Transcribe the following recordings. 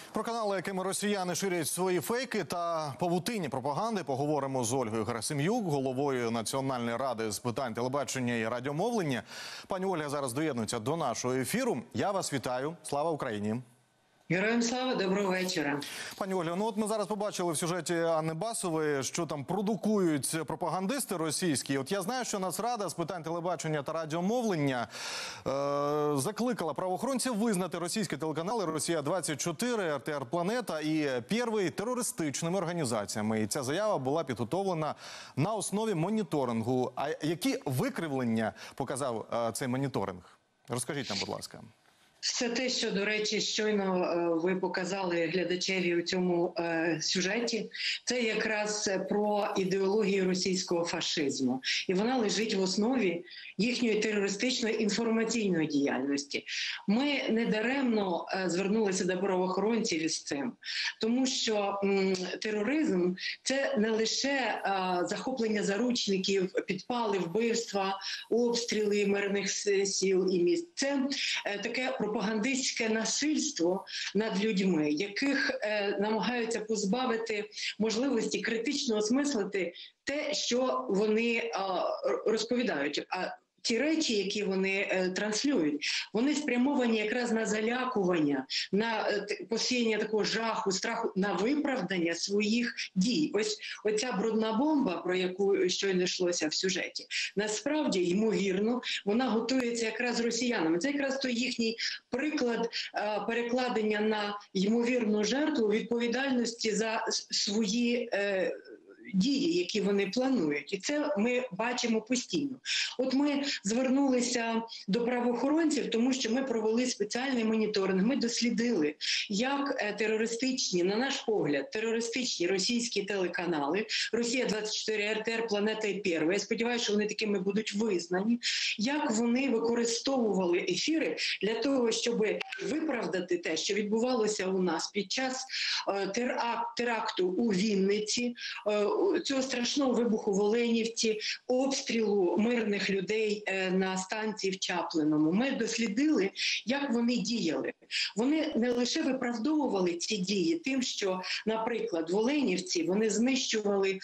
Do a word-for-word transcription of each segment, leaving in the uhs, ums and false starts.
Про канали, якими росіяни ширять свої фейки та павутинні пропаганди, поговоримо з Ольгою Герасим'юк, головою Національної ради з питань телебачення і радіомовлення. Пані Ольга зараз доєднується до нашого ефіру. Я вас вітаю. Слава Україні! Героям слава, доброго вечора. Пані Ольга, ну от ми зараз побачили в сюжеті Анни Басової, що там продукують пропагандисти російські. От я знаю, що Нацрада з питань телебачення та радіомовлення е закликала правоохоронців визнати російські телеканали «Росія двадцять чотири», «ер те ер Планета» і «Первий» терористичними організаціями. І ця заява була підготовлена на основі моніторингу. А які викривлення показав е цей моніторинг? Розкажіть нам, будь ласка. Все те, що, до речі, щойно е, ви показали глядачеві у цьому е, сюжеті, це якраз про ідеологію російського фашизму. І вона лежить в основі їхньої терористичної інформаційної діяльності. Ми недаремно е, звернулися до правоохоронців із цим, тому що м, тероризм – це не лише е, захоплення заручників, підпали, вбивства, обстріли мирних сіл і міст. Це е, таке пропагандистське насильство над людьми, яких е, намагаються позбавити можливості критично осмислити те, що вони е, розповідають. А ті речі, які вони е, транслюють, вони спрямовані якраз на залякування, на е, посіяння такого жаху, страху, на виправдання своїх дій. Ось оця брудна бомба, про яку щойно йшлося в сюжеті, насправді, ймовірно, вона готується якраз росіянами. Це якраз той їхній приклад е, перекладення на ймовірну жертву відповідальності за свої е, дії, які вони планують. І це ми бачимо постійно. От ми звернулися до правоохоронців, тому що ми провели спеціальний моніторинг. Ми дослідили, як терористичні, на наш погляд, терористичні російські телеканали, «Росія двадцять чотири», «ер те ер Планета» і «Первый», я сподіваюся, що вони такими будуть визнані, як вони використовували ефіри для того, щоб виправдати те, що відбувалося у нас під час теракту у Вінниці, цього страшного вибуху в Оленівці, обстрілу мирних людей на станції в Чаплиному. Ми дослідили, як вони діяли. Вони не лише виправдовували ці дії тим, що, наприклад, в Оленівці вони знищували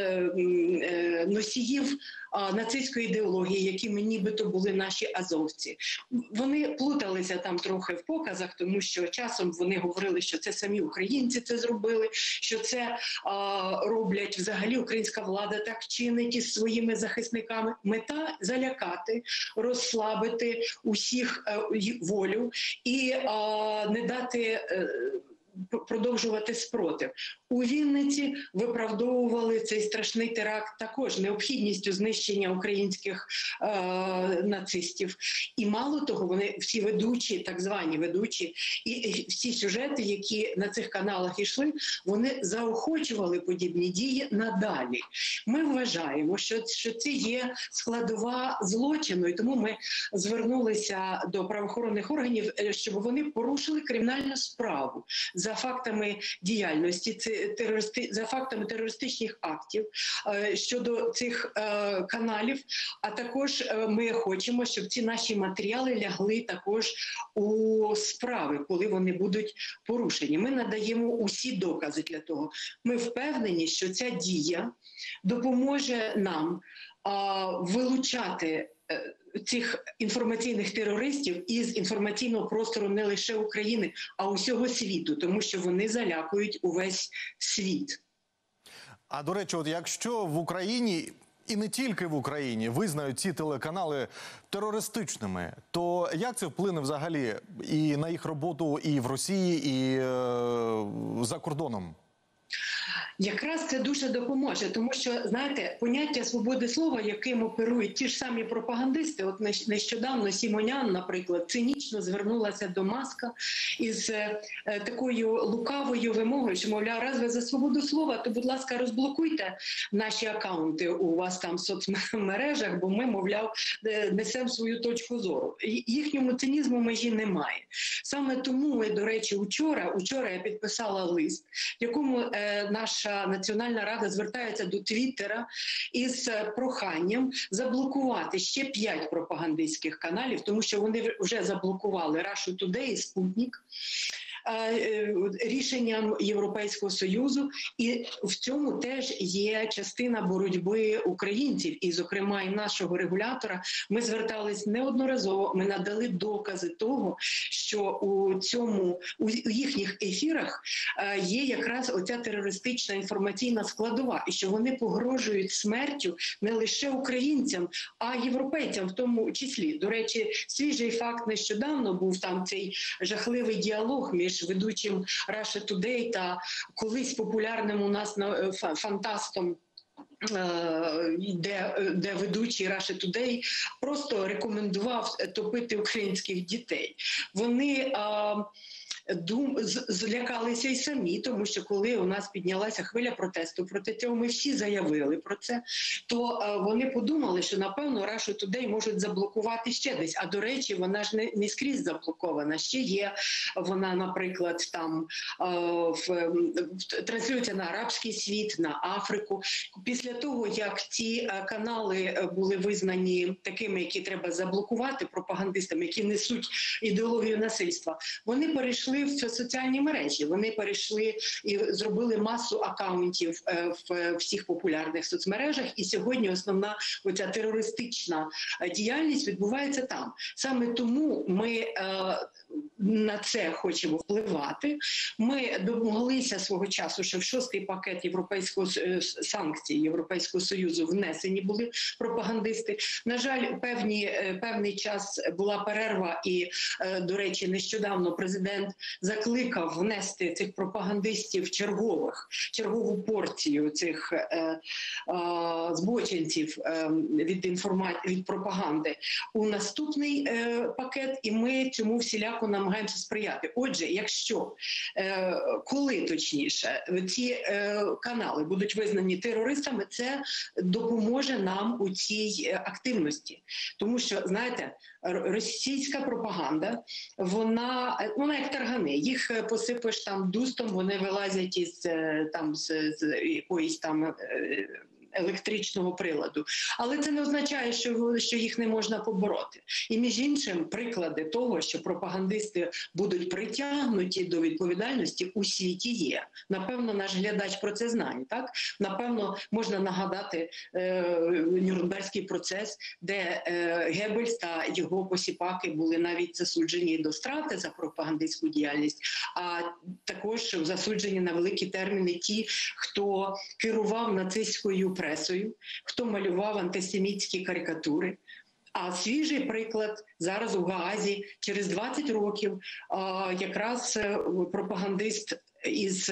носіїв нацистської ідеології, якими нібито були наші азовці. Вони плуталися там трохи в показах, тому що часом вони говорили, що це самі українці це зробили, що це а, роблять взагалі українська влада так чинить із своїми захисниками. Мета – залякати, розслабити усіх а, волю і а, не дати а, продовжувати спротив. У Вінниці виправдовували цей страшний теракт також необхідністю знищення українських е нацистів. І мало того, вони всі ведучі, так звані ведучі, і всі сюжети, які на цих каналах йшли, вони заохочували подібні дії надалі. Ми вважаємо, що, що це є складова злочину, і тому ми звернулися до правоохоронних органів, щоб вони порушили кримінальну справу за фактами діяльності, терористи, за фактами терористичних актів е, щодо цих е, каналів, а також е, ми хочемо, щоб ці наші матеріали лягли також у справи, коли вони будуть порушені. Ми надаємо усі докази для того. Ми впевнені, що ця дія допоможе нам е, вилучати е, цих інформаційних терористів із інформаційного простору не лише України, а усього світу, тому що вони залякують увесь світ. А, до речі, от якщо в Україні, і не тільки в Україні, визнають ці телеканали терористичними, то як це вплине взагалі і на їх роботу і в Росії, і е за кордоном? Якраз це дуже допоможе, тому що, знаєте, поняття свободи слова, яким оперують ті ж самі пропагандисти, от нещодавно Сімонян, наприклад, цинічно звернулася до Маска із е, такою лукавою вимогою, що, мовляв, раз ви за свободу слова, то, будь ласка, розблокуйте наші акаунти у вас там в соцмережах, бо ми, мовляв, несемо свою точку зору. Їхньому цинізму межі немає. Саме тому ми, до речі, учора, учора я підписала лист, в якому е, наша Національна рада звертається до Твіттера із проханням заблокувати ще п'ять пропагандистських каналів, тому що вони вже заблокували Russia Today і Спутник. рішенням Європейського Союзу, і в цьому теж є частина боротьби українців, і, зокрема, і нашого регулятора. Ми звертались неодноразово, ми надали докази того, що у цьому, у їхніх ефірах є якраз оця терористична інформаційна складова, і що вони погрожують смертю не лише українцям, а європейцям в тому числі. До речі, свіжий факт нещодавно був там цей жахливий діалог між ведучим Russia Today та колись популярним у нас фантастом, де, де ведучий Russia Today просто рекомендував топити українських дітей. Вони а, дум, злякалися й самі, тому що коли у нас піднялася хвиля протесту проти цього, ми всі заявили про це, то а, вони подумали, що, напевно, Russia Today можуть заблокувати ще десь. А, до речі, вона ж не, не скрізь заблокована. Ще є вона, наприклад, там а, в, в, транслюється на арабський світ, на Африку. Після того, як ці канали були визнані такими, які треба заблокувати, пропагандистами, які несуть ідеологію насильства, вони перейшли в соціальні мережі, вони перейшли і зробили масу акаунтів в всіх популярних соцмережах, і сьогодні основна оця терористична діяльність відбувається там. Саме тому ми на це хочемо впливати. Ми домоглися свого часу, що в шостий пакет європейського санкцій Європейського Союзу внесені були пропагандисти. На жаль, певні, певний час була перерва і, до речі, нещодавно президент закликав внести цих пропагандистів чергових, чергову порцію цих е, е, збочинців е, від, інформа... від пропаганди у наступний е, пакет, і ми цьому всіляко намагаємося сприяти. Отже, якщо, е, коли точніше, ці е, канали будуть визнані терористами, це допоможе нам у цій активності. Тому що, знаєте, російська пропаганда, вона, вона як таргани. Їх посипеш там дустом, вони вилазять із там з, з якоїсь там електричного приладу. Але це не означає, що, що їх не можна побороти. І, між іншим, приклади того, що пропагандисти будуть притягнуті до відповідальності, у світі є. Напевно, наш глядач про це знає, так? Напевно, можна нагадати е, Нюрнберзький процес, де е, Геббельс та його посіпаки були навіть засуджені до страти за пропагандистську діяльність, а також засуджені на великі терміни ті, хто керував нацистською пресою, хто малював антисемітські карикатури. А свіжий приклад зараз у Гаазі через двадцять років якраз пропагандист із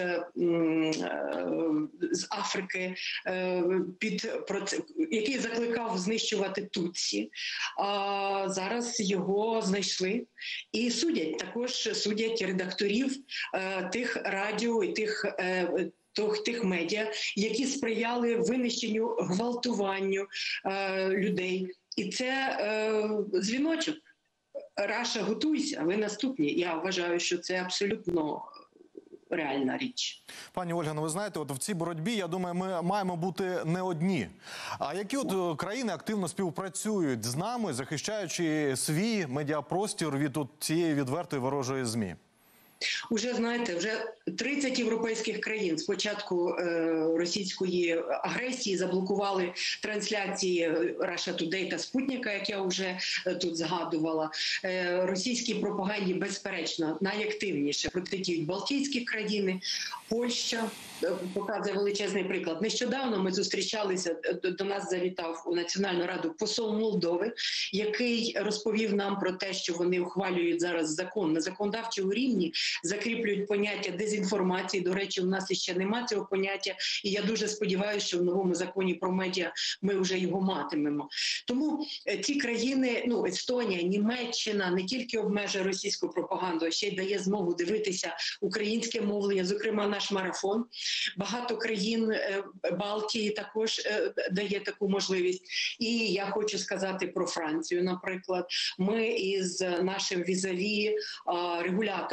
з Африки, під який закликав знищувати тутсі. А зараз його знайшли і судять. Також судять редакторів тих радіо і тих тих медіа, які сприяли винищенню, гвалтуванню е, людей. І це е, дзвіночок. Раша, готуйся, ви наступні. Я вважаю, що це абсолютно реальна річ. Пані Ольга, ну ви знаєте, от в цій боротьбі, я думаю, ми маємо бути не одні. А які от країни активно співпрацюють з нами, захищаючи свій медіапростір від от цієї відвертої ворожої ЗМІ? Уже, знаєте, вже тридцять європейських країн з початку е, російської агресії заблокували трансляції Russia Today та Спутника, як я вже е, тут згадувала. Е, російській пропаганді, безперечно, найактивніше протидіють Балтійські країни, Польща е, показує величезний приклад. Нещодавно ми зустрічалися, до, до нас завітав у Національну раду посол Молдови, який розповів нам про те, що вони ухвалюють зараз закон на законодавчому рівні, закріплюють поняття дезінформації. До речі, у нас іще немає цього поняття, і я дуже сподіваюся, що в новому законі про медіа ми вже його матимемо. Тому ці країни, ну, Естонія, Німеччина, не тільки обмежує російську пропаганду, а ще й дає змогу дивитися українське мовлення, зокрема наш марафон. Багато країн Балтії також дає таку можливість. І я хочу сказати про Францію, наприклад. Ми із нашим візаві регулятором, ну,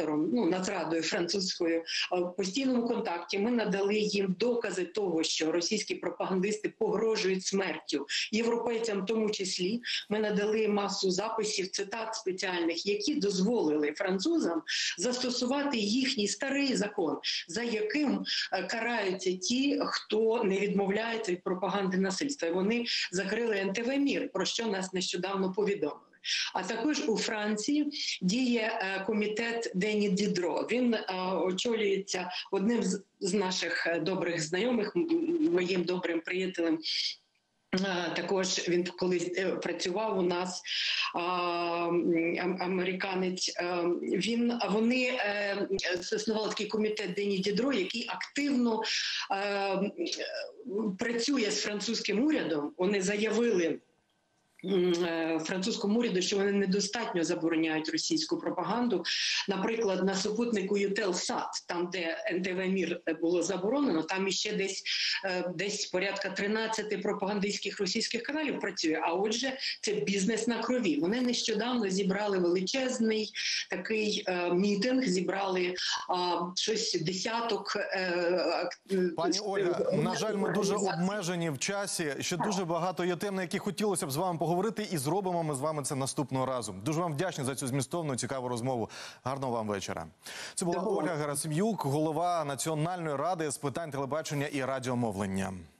ну, Нацрадою французькою в постійному контакті. Ми надали їм докази того, що російські пропагандисти погрожують смертю європейцям, в тому числі. Ми надали масу записів, цитат спеціальних, які дозволили французам застосувати їхній старий закон, за яким караються ті, хто не відмовляється від пропаганди насильства. І вони закрили ен те ве Мір, про що нас нещодавно повідомили. А також у Франції діє комітет Дені Дідро. Він очолюється одним з наших добрих знайомих, моїм добрим приятелем. Також він колись працював у нас, американець. Він, вони заснували такий комітет Дені Дідро, який активно працює з французьким урядом. Вони заявили французькому уряду, що вони недостатньо забороняють російську пропаганду. Наприклад, на супутнику Ютелсат, там, де ен те ве Мір було заборонено, там іще десь, десь порядка тринадцяти пропагандистських російських каналів працює. А отже, це бізнес на крові. Вони нещодавно зібрали величезний такий е, мітинг, зібрали е, щось десяток. Е, Пані Ольга, на жаль, ми дуже обмежені в часі. Ще дуже багато є тем, на які хотілося б з вами поговорити, і зробимо ми з вами це наступного разу. Дуже вам вдячні за цю змістовну, цікаву розмову. Гарного вам вечора. Це була Ольга Герасим'юк, голова Національної ради з питань телебачення і радіомовлення.